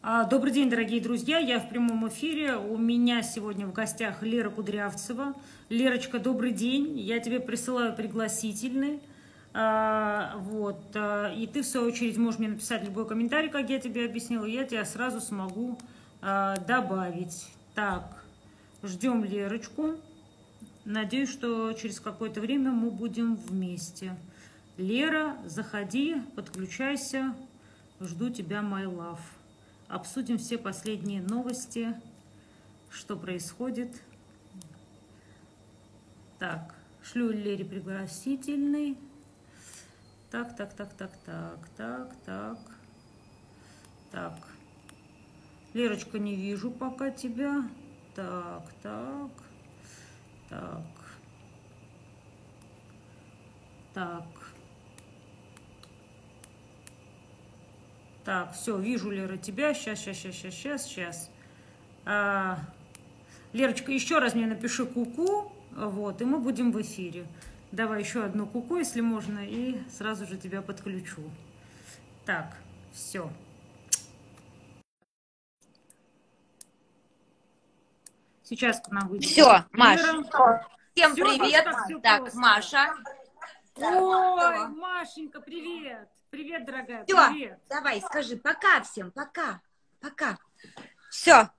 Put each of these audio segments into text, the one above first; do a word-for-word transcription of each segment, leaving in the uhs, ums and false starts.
А, Добрый день, дорогие друзья! Я в прямом эфире. У меня сегодня в гостях Лера Кудрявцева. Лерочка, добрый день. Я тебе присылаю пригласительный. А, вот. а, И ты, в свою очередь, можешь мне написать любой комментарий, как я тебе объяснила. Я тебя сразу смогу а, добавить. Так, ждем Лерочку. Надеюсь, что через какое-то время мы будем вместе. Лера, заходи, подключайся. Жду тебя, my love. Обсудим все последние новости, что происходит. Так, шлю Лере пригласительный. Так, так, так, так, так, так, так. Так. Лерочка, не вижу пока тебя. Так, так. Так. Так. Так, все, вижу, Лера, тебя. Сейчас, сейчас, сейчас, сейчас, сейчас, сейчас. А, Лерочка, еще раз мне напиши ку-ку, вот, и мы будем в эфире. Давай еще одну ку-ку, если можно, и сразу же тебя подключу. Так, все. Сейчас к нам выйдет. Все, Маша. Лера. Всем Всё, привет. так, Так, просто. Маша. Ой, Машенька, привет. Привет, дорогая, Все, привет. давай, скажи пока всем, пока, пока. Все.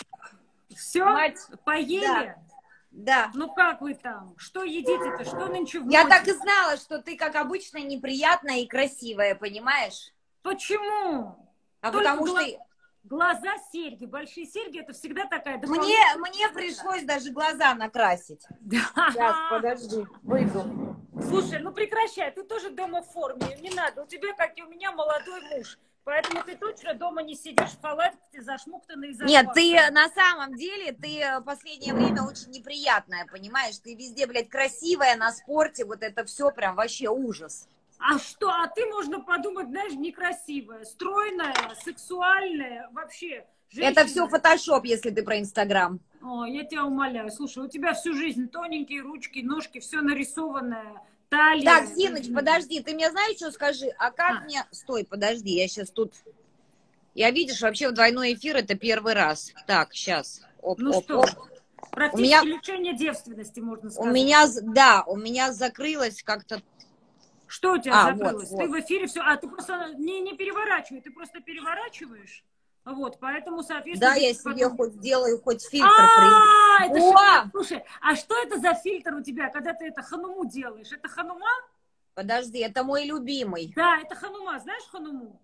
Все, Мать. поели? Да. Да. Ну как вы там? Что едите-то? Что нынче в Я моде? так и знала, что ты, как обычно, неприятная и красивая, понимаешь? Почему? А Только потому гла- что Глаза, серьги, большие серьги, это всегда такая мне, дополнительная- мне пришлось даже глаза накрасить. Сейчас, подожди, выйду. Слушай, ну прекращай, ты тоже дома в форме, не надо, у тебя, как и у меня, молодой муж, поэтому ты точно дома не сидишь в халатке, зашмуктанный и Нет, ты зашпахтанный. на самом деле, ты в последнее время очень неприятная, понимаешь? Ты везде, блядь, красивая, на спорте, вот это все прям вообще ужас. А что? А ты, можно подумать, знаешь, некрасивая, стройная, сексуальная, вообще. Женщина. Это все фотошоп, если ты про Инстаграм. О, я тебя умоляю. Слушай, у тебя всю жизнь тоненькие ручки, ножки, все нарисованное, талия. Так, Зиныч, подожди, ты мне знаешь, что скажи? А как А. мне... Стой, подожди, я сейчас тут... Я, видишь, вообще в двойной эфир это первый раз. Так, сейчас. Оп, Ну оп, что, оп. практически У меня- лишение девственности, можно У сказать. меня, з- да, у меня закрылось как-то... Что у тебя А, закрылось? вот, Ты вот. в эфире все... А, ты просто не, не переворачивай, ты просто переворачиваешь. Вот, поэтому, соответственно... Да, я потом- себе хоть сделаю, хоть фильтр. А, при- это О! ж- Слушай, а что это за фильтр у тебя, когда ты это хануму делаешь? Это ханума? Подожди, это мой любимый. Да, это ханума. Знаешь хануму?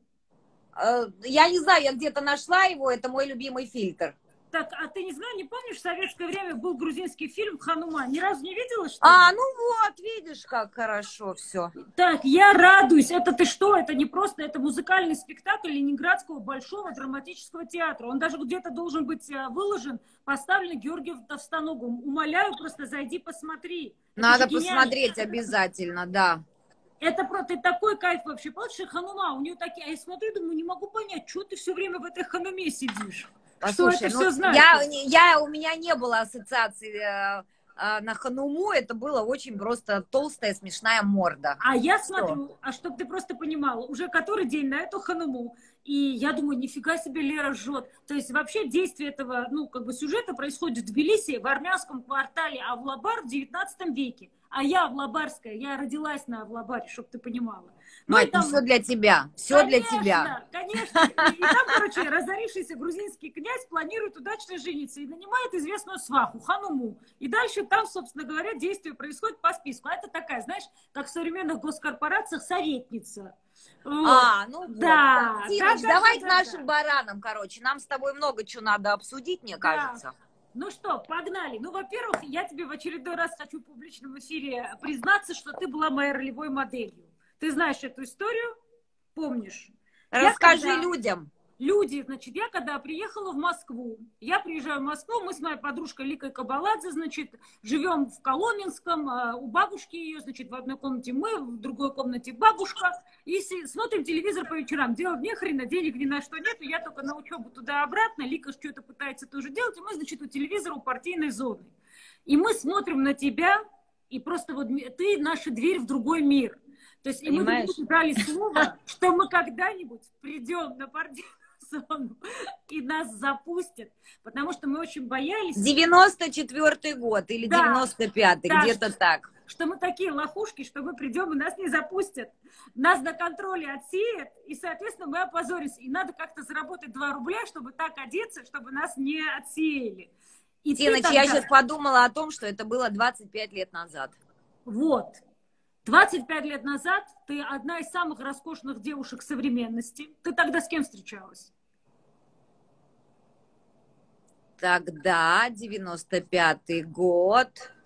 Э, Я не знаю, я где-то нашла его, это мой любимый фильтр. Так, а ты не знаешь, не помнишь, в советское время был грузинский фильм «Ханума»? Ни разу не видела, что ли? А, ну вот, видишь, как хорошо все. Так, я радуюсь. Это ты что? Это не просто, это музыкальный спектакль Ленинградского Большого драматического театра. Он даже где-то должен быть э, выложен, поставлен Георгием Товстоногим. Умоляю, просто зайди, посмотри. Это Надо же гениально. посмотреть обязательно, да. Это про ты такой кайф вообще. Помнишь, Ханума, у нее такие... А я смотрю, думаю, не могу понять, что ты все время в этой Хануме сидишь. Послушай, что это ну, все значит? я, я, у меня не было ассоциации э, э, на Хануму, это было очень просто толстая смешная морда. А я Всё. смотрю, а чтобы ты просто понимала, уже который день на эту Хануму, и я думаю, нифига себе Лера жжет. То есть вообще действие этого, ну, как бы сюжета происходит в Тбилиси, в армянском квартале Авлабар в девятнадцатом веке. А я Авлабарская, я родилась на Авлабаре, чтобы ты понимала. Ну, Мать, и там- ну все для тебя, все для тебя. Конечно, и, и там, короче, разорившийся грузинский князь планирует удачно жениться и нанимает известную сваху, Хануму. И дальше там, собственно говоря, действие происходит по списку. А это такая, знаешь, как в современных госкорпорациях советница. Вот. А, ну вот. Да, Зиныч, да, да, давай да, к да, нашим баранам, короче, нам с тобой много чего надо обсудить, мне Да. кажется. Ну что, погнали. Ну, во-первых, я тебе в очередной раз хочу в публичном эфире признаться, что ты была моей ролевой моделью. Ты знаешь эту историю? Помнишь? Я Расскажи когда- людям. Люди, значит, я когда приехала в Москву, я приезжаю в Москву, мы с моей подружкой Ликой Кабаладзе, значит, живем в Коломенском, а у бабушки ее, значит, в одной комнате мы, в другой комнате бабушка, и си- смотрим телевизор по вечерам, делать не хрена, денег ни на что нету, я только на учебу туда-обратно, Лика что-то пытается тоже делать, и мы, значит, у телевизора у партийной зоны. И мы смотрим на тебя, и просто вот ты наша дверь в другой мир. То есть, и мы Понимаешь? дали слово, что мы когда-нибудь придем на партийную аукциону и нас запустят, потому что мы очень боялись. девяносто четвёртый год или Да, девяносто пятый, да, где-то что, так. Что мы такие лохушки, что мы придем и нас не запустят. Нас на контроле отсеят, и, соответственно, мы опозоримся. И надо как-то заработать два рубля, чтобы так одеться, чтобы нас не отсеяли. И Тиноч, тогда... я сейчас подумала о том, что это было двадцать пять лет назад. Вот. двадцать пять лет назад ты одна из самых роскошных девушек современности. Ты тогда с кем встречалась? Тогда, девяносто пятый год.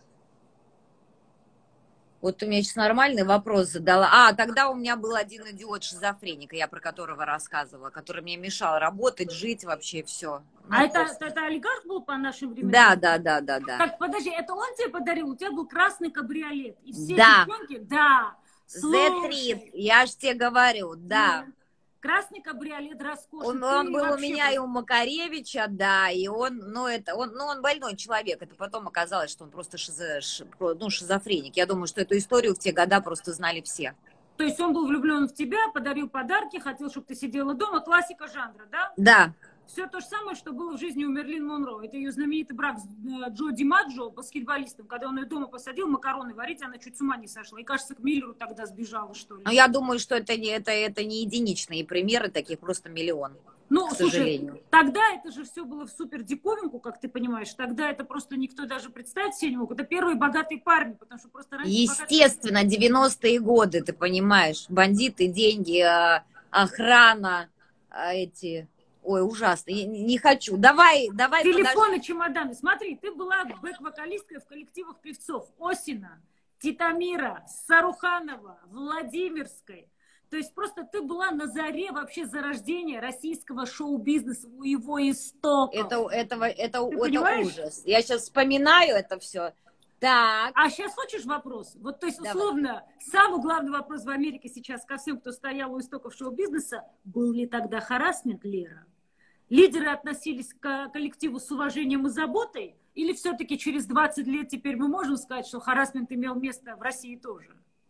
Вот ты мне сейчас нормальный вопрос задала. А, тогда у меня был один идиот-шизофреник, я про которого рассказывала, который мне мешал работать, жить, вообще все. Ну, а это, просто... это олигарх был по нашим временам? Да, да, да, да, да. Так, подожди, это он тебе подарил? У тебя был красный кабриолет. И все да. девчонки, да. зет три, я ж тебе говорю, да. да. Красный кабриолет роскошный. Он, он был у меня просто... и у Макаревича, да, и он, ну, это, он, ну, он больной человек. Это потом оказалось, что он просто шизо, ну, шизофреник. Я думаю, что эту историю в те года просто знали все. То есть он был влюблен в тебя, подарил подарки, хотел, чтобы ты сидела дома. Классика жанра, да? Да. Все то же самое, что было в жизни у Мерлин Монро. Это ее знаменитый брак с Джо Димаджо, баскетболистом. Когда он ее дома посадил макароны варить, она чуть с ума не сошла. И, кажется, к Миллеру тогда сбежала, что ли. Но я думаю, что это не, это, это не единичные примеры, таких просто миллион. Ну, к слушай, сожалению. Тогда это же все было в супер диковинку, как ты понимаешь. Тогда это просто никто даже представить себе не мог. Это первые богатые парни, потому что просто раньше... Естественно, богатые... девяностые годы, ты понимаешь. Бандиты, деньги, охрана, эти... Ой, ужасно, я не хочу. Давай, давай. Телефоны, подожди. чемоданы. Смотри, ты была бэк-вокалисткой в коллективах певцов Осина, Титамира, Саруханова, Владимирской. То есть просто ты была на заре вообще зарождения российского шоу-бизнеса, у его истоков. Это, этого, это, это понимаешь? ужас. Я сейчас вспоминаю это все. Так. А сейчас хочешь вопрос? Вот, то есть, Давай. условно, самый главный вопрос в Америке сейчас ко всем, кто стоял у истоков шоу-бизнеса, был ли тогда харассмент, Лера? Лидеры относились к коллективу с уважением и заботой? Или все-таки через двадцать лет теперь мы можем сказать, что харассмент имел место в России тоже?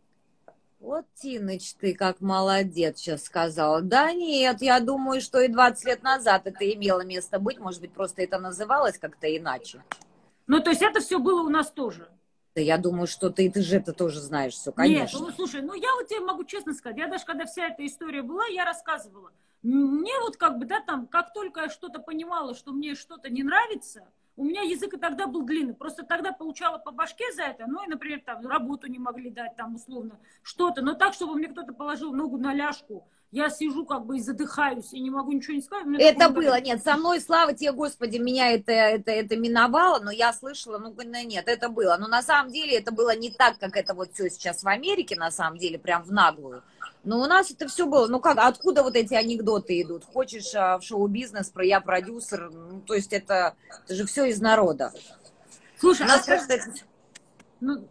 Вот, Тиныч, ты как молодец сейчас сказала. Да нет, я думаю, что и двадцать лет назад это имело место быть. Может быть, просто это называлось как-то иначе. Ну, то есть это все было у нас тоже? Да я думаю, что ты, ты же это тоже знаешь все, конечно. Нет, ну, слушай, ну я вот тебе могу честно сказать, я даже когда вся эта история была, я рассказывала. Мне вот как бы, да, там, как только я что-то понимала, что мне что-то не нравится, у меня язык и тогда был длинный. Просто тогда получала по башке за это, ну и, например, там, работу не могли дать, там, условно, что-то. Но так, чтобы мне кто-то положил ногу на ляжку, я сижу как бы и задыхаюсь, и не могу ничего не сказать. Это было, говорит. Нет, со мной, слава тебе, Господи, меня это, это, это миновало, но я слышала, ну, нет, это было. Но на самом деле это было не так, как это вот все сейчас в Америке, на самом деле, прям в наглую. Но у нас это все было. Ну как, откуда вот эти анекдоты идут? Хочешь а, в шоу-бизнес, про я продюсер, ну, то есть это, это же все из народа. Слушай, у нас а просто... ну,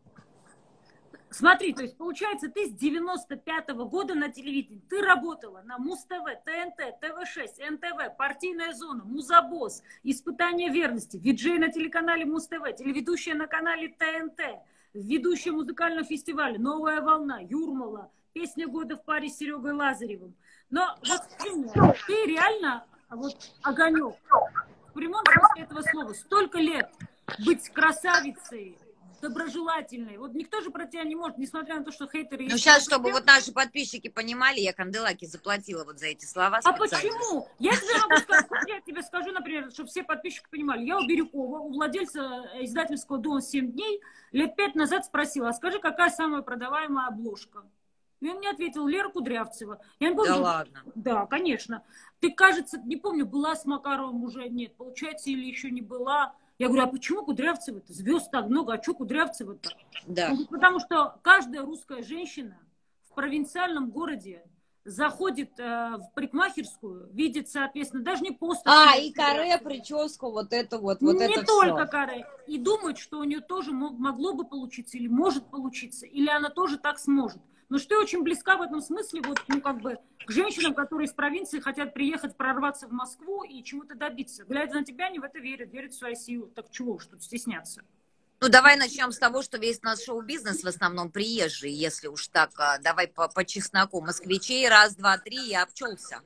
смотри, то есть получается, ты с девяносто пятого года на телевидении, ты работала на Муз-ТВ, ТНТ, ТВ шесть, эн тэ вэ, Партийная зона, Музабосс, Испытание верности, виджей на телеканале Муз-ТВ, телеведущая на канале ТНТ, ведущая музыкального фестиваля «Новая волна», Юрмала, песня года в паре с Серегой Лазаревым. Но вот ты реально вот огонек. В прямом смысле этого слова. Столько лет быть красавицей, доброжелательной. Вот никто же про тебя не может, несмотря на то, что хейтеры... Ну сейчас, чтобы вот наши подписчики понимали, я Канделаки заплатила вот за эти слова. А почему? Я тебе могу сказать, я тебе скажу, например, чтобы все подписчики понимали. Я у Бирюкова, у владельца издательского дома «семь дней», лет пять назад спросила, а скажи, какая самая продаваемая обложка? И он мне ответил, Лера Кудрявцева. Я не помню, да ладно? Да, конечно. Ты, кажется, не помню, была с Макаровым уже, нет, получается, или еще не была. Я говорю, а почему Кудрявцева-то? Звезд так много, а что Кудрявцева-то? Да. Говорит, потому что каждая русская женщина в провинциальном городе заходит э, в парикмахерскую, видит, соответственно, даже не постер. А, и каре, прическу, вот это вот, вот не это только все. каре. И думает, что у нее тоже могло бы получиться, или может получиться, или она тоже так сможет. Но что очень близка в этом смысле, вот, ну, как бы, к женщинам, которые из провинции хотят приехать, прорваться в Москву и чему-то добиться. Глядя на тебя, они в это верят, верят в свою силу. Так чего уж тут стесняться? Ну, давай начнем с того, что весь наш шоу-бизнес в основном приезжий, если уж так, давай по, по чесноку. Москвичей раз, два, три, я обчелся.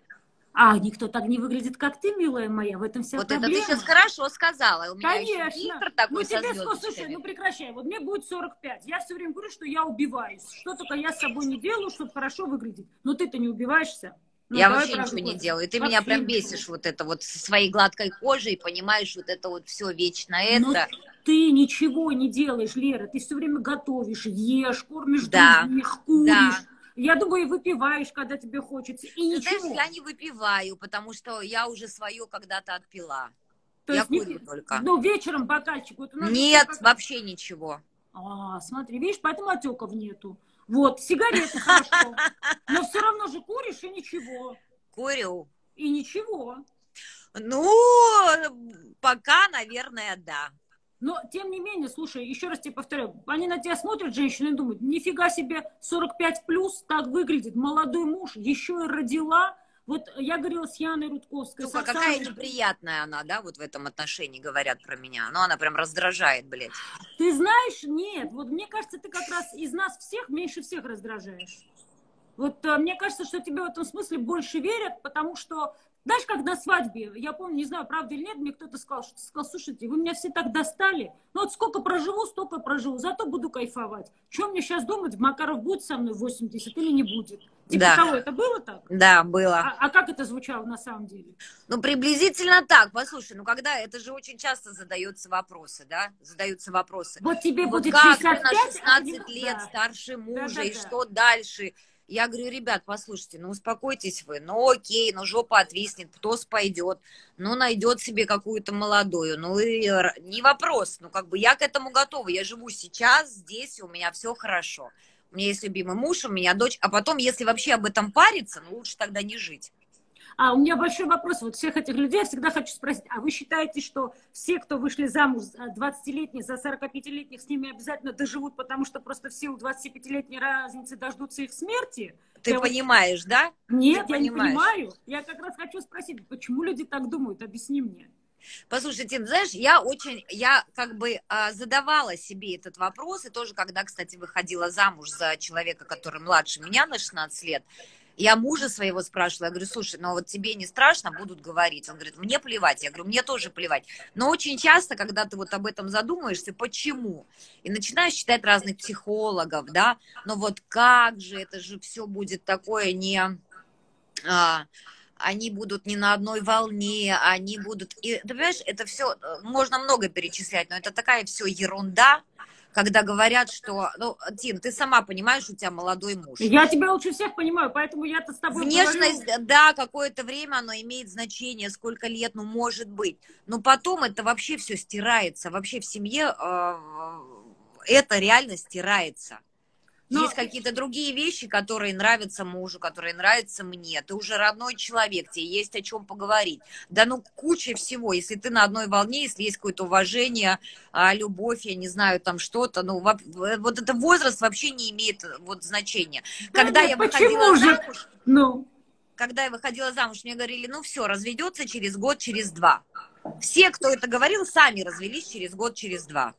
А никто так не выглядит, как ты, милая моя, в этом вся Вот проблема. это ты сейчас хорошо сказала. У меня Конечно. еще фильтр такой Ну со тебе сколько, слушай, звездочками. ну прекращай, вот мне будет сорок пять, я все время говорю, что я убиваюсь, что только я с собой не делаю, чтобы хорошо выглядеть, но ты-то не убиваешься. Ну, Я давай вообще правду ничего не говорить. делаю. Ты Вообще меня прям ничего. бесишь вот это вот со своей гладкой кожей, понимаешь, вот это вот все вечно Но это. ты ничего не делаешь, Лера, ты все время готовишь, ешь, кормишь Да, других, да. куришь. Я думаю, выпиваешь, когда тебе хочется, и Ты ничего. знаешь, я не выпиваю, потому что я уже свое когда-то отпила. То Я есть, не, курю только. ну, вечером бокальчик. Вот у нас Нет, как... вообще ничего. А, смотри, видишь, поэтому отеков нету. Вот, сигареты хорошо, но все равно же куришь и ничего. Курю. И ничего. Ну, пока, наверное, да. Но, тем не менее, слушай, еще раз тебе повторяю, они на тебя смотрят, женщины, и думают, нифига себе, сорок пять плюс, так выглядит, молодой муж, еще и родила. Вот я говорила с Яной Рудковской. Сука, с какая Оксаной... неприятная она, да, вот в этом отношении говорят про меня. Но она прям раздражает, блядь. Ты знаешь, нет, вот мне кажется, ты как раз из нас всех меньше всех раздражаешь. Вот а, мне кажется, что тебе в этом смысле больше верят, потому что, знаешь, как на свадьбе, я помню, не знаю, правда или нет, мне кто-то сказал, что сказал, слушайте, вы меня все так достали, ну вот сколько проживу, столько проживу, зато буду кайфовать. Чем мне сейчас думать, Макаров будет со мной восемьдесят или не будет? Типа Да. того, это было так? Да, было. А, а как это звучало на самом деле? Ну, приблизительно так. Послушай, ну когда, это же очень часто задаются вопросы, да? Задаются вопросы. Вот тебе Вот будет как шестьдесят ты на пять, шестнадцать а, лет да. старше мужа, Да, да, и да. что дальше? Я говорю, ребят, послушайте, ну успокойтесь вы, ну окей, ну жопа отвиснет, птос пойдет, ну найдет себе какую-то молодую, ну и не вопрос, ну как бы я к этому готова, я живу сейчас, здесь, у меня все хорошо. У меня есть любимый муж, у меня дочь, а потом, если вообще об этом париться, ну лучше тогда не жить. А у меня большой вопрос. Вот всех этих людей я всегда хочу спросить, а вы считаете, что все, кто вышли замуж двадцатилетних, за сорокапятилетних, с ними обязательно доживут, потому что просто в силу двадцатипятилетней разницы дождутся их смерти? Ты я понимаешь, вот... да? Нет, Ты я понимаешь. не понимаю. Я как раз хочу спросить, почему люди так думают? Объясни мне. Послушай, Тин, знаешь, я очень, я как бы задавала себе этот вопрос, и тоже, когда, кстати, выходила замуж за человека, который младше меня на шестнадцать лет, я мужа своего спрашивала, я говорю, слушай, ну вот тебе не страшно, будут говорить. Он говорит, мне плевать. Я говорю, мне тоже плевать. Но очень часто, когда ты вот об этом задумаешься, почему? И начинаешь читать разных психологов, да, но вот как же, это же все будет такое не... А, они будут не на одной волне, они будут... И, ты понимаешь, это все, можно много перечислять, но это такая все ерунда, когда говорят, что... Ну, Тин, ты сама понимаешь, у тебя молодой муж. Я тебя лучше всех понимаю, поэтому я-то с тобой Внешность, говорю... да, какое-то время оно имеет значение, сколько лет, ну, может быть. Но потом это вообще все стирается. Вообще в семье э, это реально стирается. Но... Есть какие-то другие вещи, которые нравятся мужу, которые нравятся мне. Ты уже родной человек, тебе есть о чем поговорить. Да ну куча всего. Если ты на одной волне, если есть какое-то уважение, любовь, я не знаю, там что-то, ну вот этот возраст вообще не имеет вот значения. Да когда нет, я выходила же? замуж, ну... когда я выходила замуж, мне говорили, ну все, разведется через год, через два. Все, кто это говорил, сами развелись через год, через два.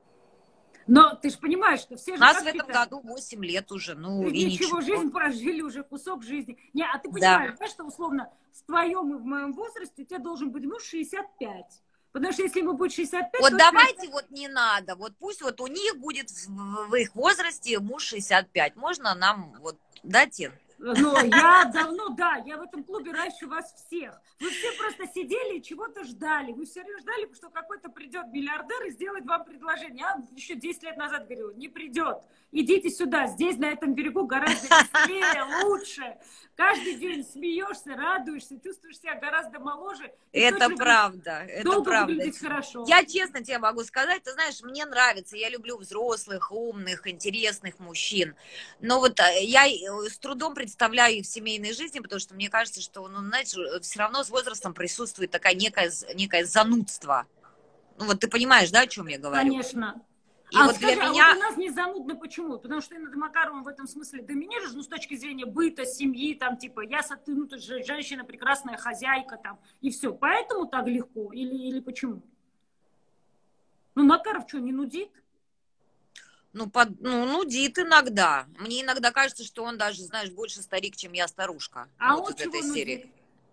Но ты же понимаешь, что все же... У нас в этом питают? году восемь лет уже, ну и, и ничего. Жизнь прожили уже, кусок жизни. Не, а ты понимаешь, да. что условно в твоем и в моем возрасте у тебя должен быть муж шестьдесят пять. Потому что если ему будет шестьдесят пять... Вот то давайте это... вот не надо. Вот пусть вот у них будет в, в их возрасте муж шестьдесят пять. Можно нам вот дать им? Ну, я давно, да, я в этом клубе раньше вас всех. Вы все просто сидели и чего-то ждали. Вы все время ждали, что какой-то придет миллиардер и сделает вам предложение. Я еще десять лет назад говорила, не придет. Идите сюда, здесь, на этом берегу, гораздо веселее, лучше. Каждый день смеешься, радуешься, чувствуешь себя гораздо моложе. Это правда, это правда. Хорошо. Я честно тебе могу сказать, ты знаешь, мне нравится, я люблю взрослых, умных, интересных мужчин. Но вот я с трудом представляю их в семейной жизни, потому что мне кажется, что, ну, знаете, все равно с возрастом присутствует такая некое, некое занудство. Ну, вот ты понимаешь, да, о чем я говорю? Конечно. И а вот скажи, для меня... а вот у нас не занудно почему? Потому что ты над Макаровым в этом смысле доминируешь, ну, с точки зрения быта, семьи, там, типа, я, ты, ну, ты же женщина, прекрасная хозяйка, там, и все. Поэтому так легко? Или, или почему? Ну, Макаров что, не нудит? Ну, под, ну, нудит иногда. Мне иногда кажется, что он даже, знаешь, больше старик, чем я старушка. А вот он из чего этой нудит? серии.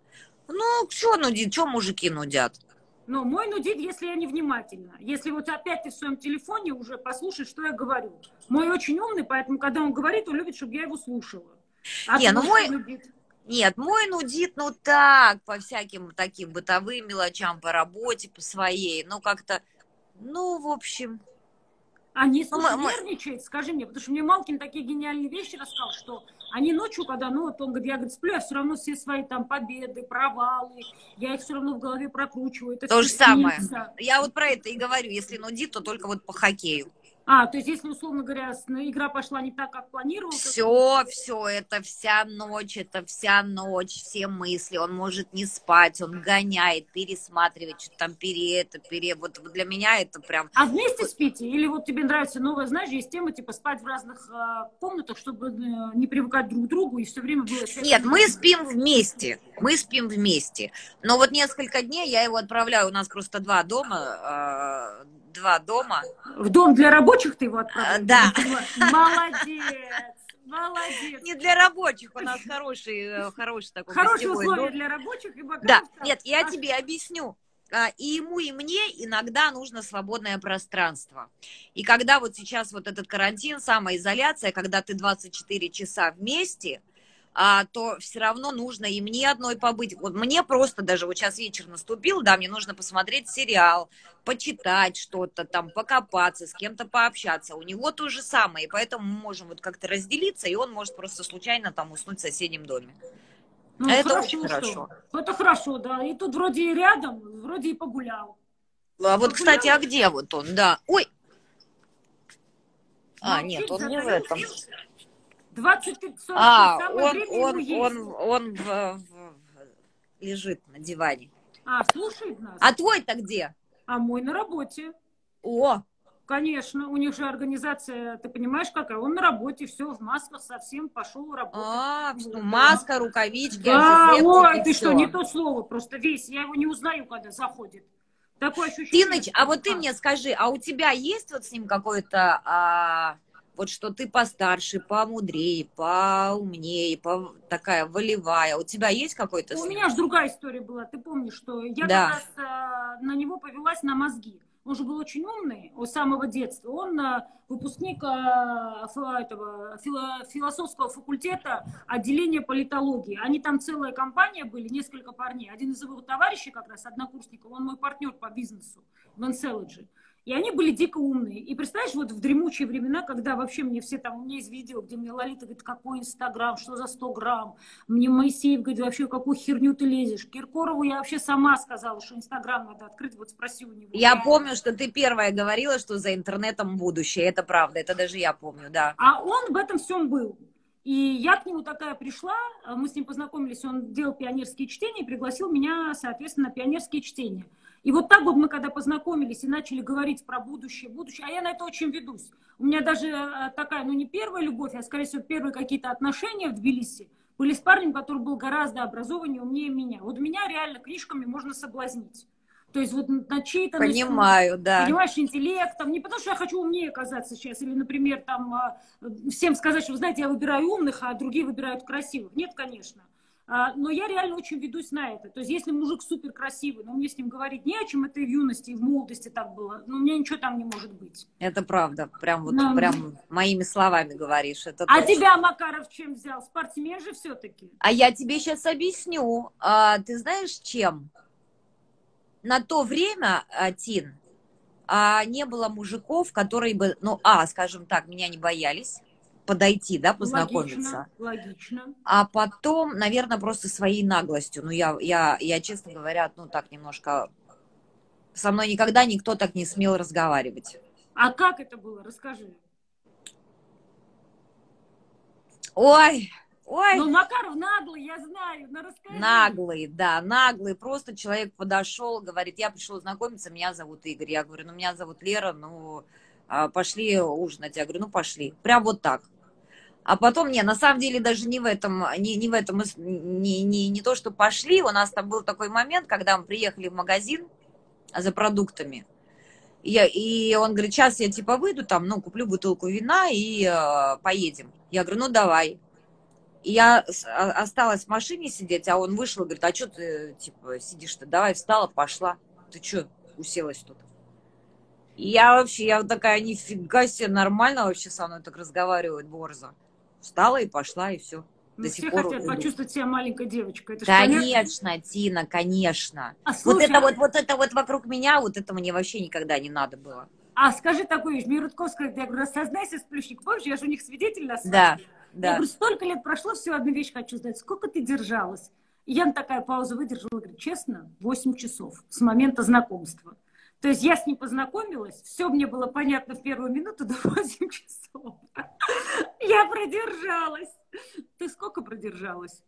Ну, что нудит, что мужики нудят? Но мой нудит, если я невнимательна. Если вот опять ты в своем телефоне уже послушай, что я говорю. Мой очень умный, поэтому, когда он говорит, он любит, чтобы я его слушала. А Не, ну твой мой... что нудит? Нет, мой нудит, ну так, по всяким таким бытовым мелочам, по работе, по своей, ну как-то, ну, в общем... Они, Ну, слушай, мы, мы... нервничают, скажи мне, потому что мне Малкин такие гениальные вещи рассказал, что они ночью, когда, ну, вот он говорит, я, говорит, сплю, я все равно все свои там победы, провалы, я их все равно в голове прокручиваю, это То все же самое. снится. Я вот про это и говорю, если нудит, то только вот по хоккею. А, то есть, если, условно говоря, игра пошла не так, как планировал... Все, все, это вся ночь, это вся ночь, все мысли, он может не спать, он гоняет, пересматривает, что там пере это, пере... Вот для меня это прям... А вместе спите? Или вот тебе нравится новая, знаешь, есть тема, типа, спать в разных э, комнатах, чтобы э, не привыкать друг к другу, и все время было... Нет, мы спим вместе, мы спим вместе. Но вот несколько дней я его отправляю, у нас просто два дома, э, два дома. В дом для рабочих ты его отправляешь? Да. Молодец, молодец. Не для рабочих, у нас хороший, хороший такой Хорошие условия дом. для рабочих и богатых. Да, нет, я а... тебе объясню. И ему, и мне иногда нужно свободное пространство. И когда вот сейчас вот этот карантин, самоизоляция, когда ты двадцать четыре часа вместе, а, то все равно нужно и мне одной побыть. Вот мне просто даже, вот сейчас вечер наступил, да, мне нужно посмотреть сериал, почитать что-то там, покопаться, с кем-то пообщаться. У него то же самое, и поэтому мы можем вот как-то разделиться, и он может просто случайно там уснуть в соседнем доме. Ну, это хорошо, очень хорошо. Это хорошо, да. И тут вроде и рядом, вроде и погулял. А вот, кстати, а где вот он, да? Ой! А, нет, он не в этом. двадцать сорок А, он, он, он, он в, в, лежит на диване. А, слушает нас. А твой-то где? А мой на работе. О! Конечно, у них же организация, ты понимаешь, какая? Он на работе, все, в масках совсем пошел работать. А, ну, маска, рукавички, да, ой, ты что, не то слово, просто весь, я его не узнаю, когда заходит. Такое ощущение. Тыныч, а вот ты мне скажи, а у тебя есть вот с ним какой-то, а, вот что ты постарше, помудрее, поумнее, по, такая волевая, у тебя есть какой-то? У меня же другая история была, ты помнишь, что я да. как раз а, на него повелась на мозги. Он же был очень умный с самого детства. Он выпускник этого философского факультета отделения политологии. Они там целая компания были, несколько парней. Один из его товарищей, как раз однокурсников, он мой партнер по бизнесу в Энселеджи. И они были дико умные. И представляешь, вот в дремучие времена, когда вообще мне все там, у меня есть видео, где мне Лолита говорит, какой Инстаграм, что за сто грамм. Мне Моисеев говорит, вообще, какую херню ты лезешь. Киркорову я вообще сама сказала, что Инстаграм надо открыть, вот спроси у него. Я помню, что ты первая говорила, что за интернетом будущее. Это правда, это даже я помню, да. А он в этом всем был. И я к нему такая пришла, мы с ним познакомились, он делал пионерские чтения и пригласил меня, соответственно, на пионерские чтения. И вот так вот мы когда познакомились и начали говорить про будущее, будущее, а я на это очень ведусь. У меня даже такая, ну не первая любовь, а скорее всего первые какие-то отношения в Тбилиси были с парнем, который был гораздо образованнее, умнее меня. Вот меня реально книжками можно соблазнить. То есть вот начитанность, понимаю, да. Понимаешь, интеллектом. Не потому, что я хочу умнее оказаться сейчас. Или, например, там всем сказать, что, вы знаете, я выбираю умных, а другие выбирают красивых. Нет, конечно. Но я реально очень ведусь на это. То есть если мужик супер красивый, но мне с ним говорить не о чем, это и в юности, и в молодости так было. Но у меня ничего там не может быть. Это правда. Прям вот но... прям моими словами говоришь. Это а точно. Тебя, Макаров, чем взял? Спортсмен же все-таки. А я тебе сейчас объясню. А, ты знаешь, чем? На то время, Тин, не было мужиков, которые бы, ну, а, скажем так, меня не боялись подойти, да, познакомиться. Логично, логично. А потом, наверное, просто своей наглостью. Ну, я, я, я, честно говоря, ну, так немножко... Со мной никогда никто так не смел разговаривать. А как это было? Расскажи. Ой... Ой. Ну, Макаров наглый, я знаю, но расскажи. Наглый, да, наглый. Просто человек подошел, говорит, я пришел знакомиться, меня зовут Игорь. Я говорю, ну, меня зовут Лера, ну, пошли ужинать. Я говорю, ну, пошли. Прям вот так. А потом, не, на самом деле, даже не в этом, не, не в этом, не, не, не то, что пошли. У нас там был такой момент, когда мы приехали в магазин за продуктами. И, я, и он говорит, сейчас я типа выйду там, ну, куплю бутылку вина и э, поедем. Я говорю, ну, давай. И я осталась в машине сидеть, а он вышел и говорит, а что ты, типа, сидишь-то? Давай встала, пошла. Ты что уселась тут? И я вообще, я вот такая, нифига себе, нормально вообще со мной так разговаривает борзо. Встала и пошла, и все. Ну, До все сих пор хотят иду. почувствовать себя маленькой девочкой. Это Конечно, Тина, конечно. А, вот слушай, это а... вот, вот это вот вокруг меня, вот это мне вообще никогда не надо было. А скажи такую вещь, мне Рудковская, я говорю, рассознайся, сплющник, помнишь, я же у них свидетель на свадьбе. Да, да. Я говорю, столько лет прошло, все, одну вещь хочу знать, сколько ты держалась? И я на такая пауза выдержала, говорю, честно, восемь часов с момента знакомства. То есть я с ним познакомилась, все мне было понятно в первую минуту до восьми часов. Я продержалась. Ты сколько продержалась?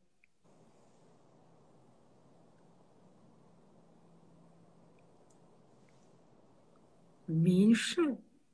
Меньше?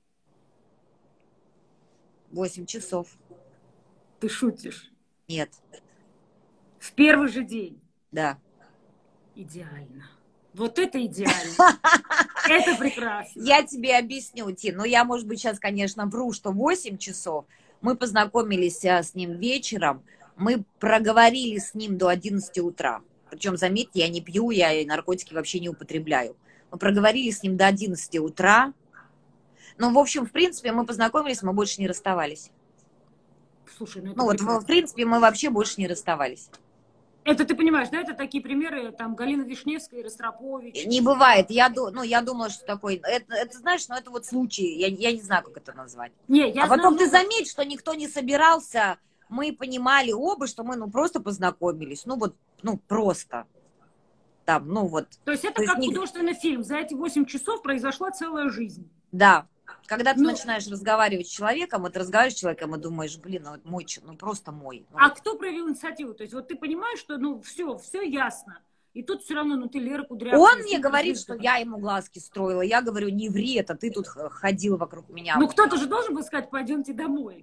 Восемь часов. Ты шутишь? Нет. В первый же день? Да. Идеально. Вот это идеально. Это прекрасно. Я тебе объясню, Тин. Ну, я, может быть, сейчас, конечно, вру, что восемь часов. Мы познакомились с ним вечером. Мы проговорили с ним до одиннадцати утра. Причем, заметьте, я не пью, я наркотики вообще не употребляю. Мы проговорили с ним до одиннадцати утра. Ну, в общем, в принципе, мы познакомились, мы больше не расставались. Слушай, ну, это ну вот, в, в принципе, мы вообще больше не расставались. Это ты понимаешь, да? Это такие примеры, там, Галина Вишневская, Ростропович. Не бывает. Я, ну, я думала, что такой... Это, это знаешь, ну, это вот случай. Я, я не знаю, как это назвать. Не, я а потом знаю, ты заметь, что никто не собирался. Мы понимали оба, что мы, ну, просто познакомились. Ну, вот, ну, просто. Там, ну, вот. То есть это То как есть, художественный фильм. За эти восемь часов произошла целая жизнь. Да. Когда ты ну, начинаешь разговаривать с человеком, вот ты разговариваешь с человеком и думаешь, блин, ну, мой, ну, просто мой. Ну, а вот. кто проявил инициативу? То есть вот ты понимаешь, что, ну, все, все ясно. И тут все равно, ну, ты Лера Кудрявцева. Он мне говорит, что я ему глазки строила. Я говорю, не ври, это ты тут ходила вокруг меня. Ну, кто-то же должен был сказать, пойдемте домой.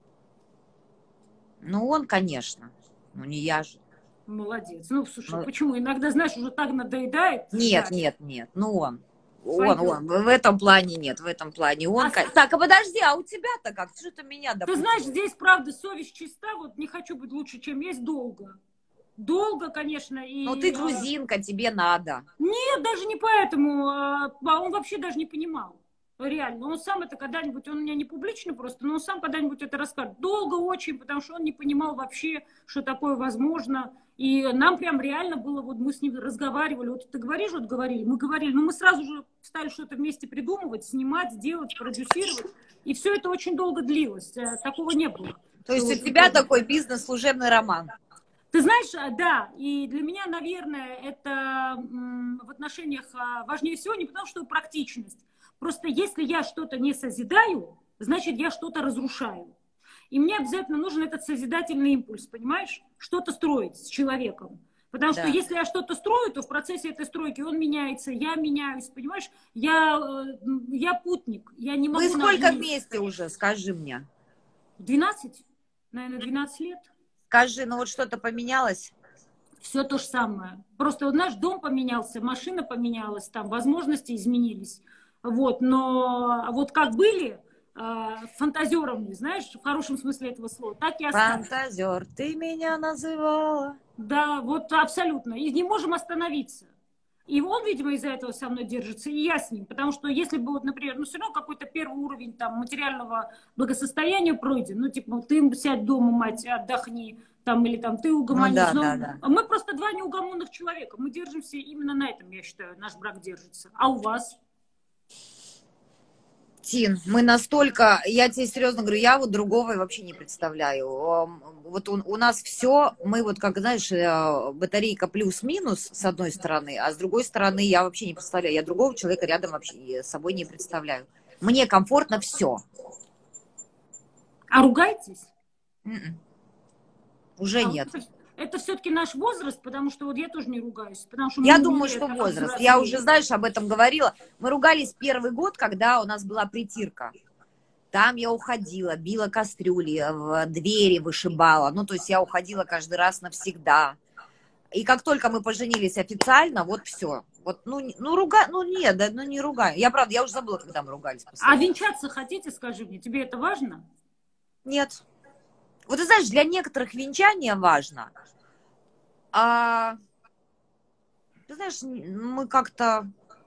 Ну, он, конечно. Ну, не я же. Молодец. Ну, слушай, ну, почему? Иногда, знаешь, уже так надоедает. Нет, ждать. нет, нет. Ну, он. Он, он. В этом плане нет, в этом плане он. А так, а подожди, а у тебя-то как? Что ты меня допустила? Ты знаешь, здесь, правда, совесть чиста. Вот не хочу быть лучше, чем есть, долго. Долго, конечно. И... Ну, ты грузинка, тебе надо. Нет, даже не поэтому. Он вообще даже не понимал. Реально. Он сам это когда-нибудь, он у меня не публично просто, но он сам когда-нибудь это расскажет. Долго очень, потому что он не понимал вообще, что такое возможно. И нам прям реально было, вот мы с ним разговаривали, вот ты говоришь, вот говорили, мы говорили, но мы сразу же стали что-то вместе придумывать, снимать, делать, продюсировать. И все это очень долго длилось. Такого не было. То есть у тебя такой бизнес-служебный роман? Ты знаешь, да, и для меня, наверное, это в отношениях важнее всего не потому, что практичность. Просто если я что-то не созидаю, значит, я что-то разрушаю. И мне обязательно нужен этот созидательный импульс, понимаешь? Что-то строить с человеком. Потому да. что если я что-то строю, то в процессе этой стройки он меняется, я меняюсь, понимаешь? Я, я путник, я не могу... Вы сколько вместе уже, скажи мне? двенадцать, наверное, двенадцать лет. Скажи, ну вот что-то поменялось? Все то же самое. Просто вот наш дом поменялся, машина поменялась, там возможности изменились. Вот, но вот как были э, фантазерами, знаешь, в хорошем смысле этого слова, так и остались. Фантазер, ты меня называла. Да, вот абсолютно. И не можем остановиться. И он, видимо, из-за этого со мной держится, и я с ним. Потому что если бы, вот, например, ну все равно какой-то первый уровень там, материального благосостояния пройден, ну типа ты сядь дома, мать, отдохни, там, или там ты угомонись. Ну, да, но да, да. Мы просто два неугомонных человека. Мы держимся именно на этом, я считаю, наш брак держится. А у вас? Тин, мы настолько, я тебе серьезно говорю, я вот другого вообще не представляю. Вот у, у нас все, мы вот как, знаешь, батарейка плюс-минус с одной стороны, а с другой стороны я вообще не представляю. Я другого человека рядом вообще с собой не представляю. Мне комфортно все. А ругаетесь? Mm-mm. Уже а нет. Вот это все-таки наш возраст, потому что вот я тоже не ругаюсь. Потому что я думаю, что возраст. Я уже, знаешь, об этом говорила. Мы ругались первый год, когда у нас была притирка. Там я уходила, била кастрюли, в двери вышибала. Ну, то есть я уходила каждый раз навсегда. И как только мы поженились официально, вот все. Вот, ну, ну, руга... ну, нет, да, ну, не ругаю. Я, правда, я уже забыла, когда мы ругались. А венчаться хотите, скажи мне? Тебе это важно? Нет. Вот ты знаешь, для некоторых венчание важно, а ты знаешь, мы как-то,